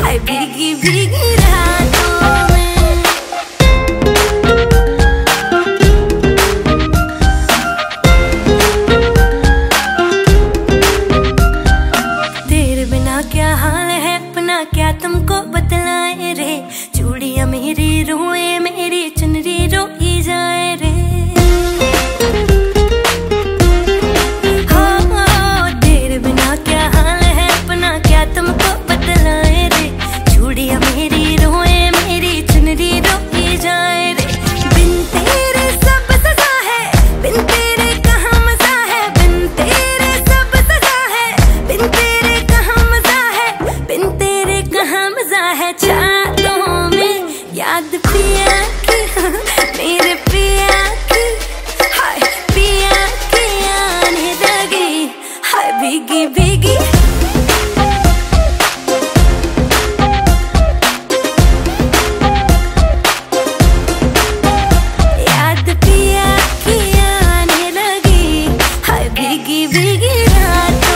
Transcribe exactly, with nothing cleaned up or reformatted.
हाय भीगी भीगी रातों में। तेरे बिना क्या हाल है अपना क्या तुमको बतलाए रे, चूड़ियां मेरी रोए मेरी चुनरी रोई जाए रे। याद पिया की मेरे पिया की, हाय पिया की आने लगी, हाय भीगी भीगी। याद पिया की आने लगी, हाय भीगी भीगी रात।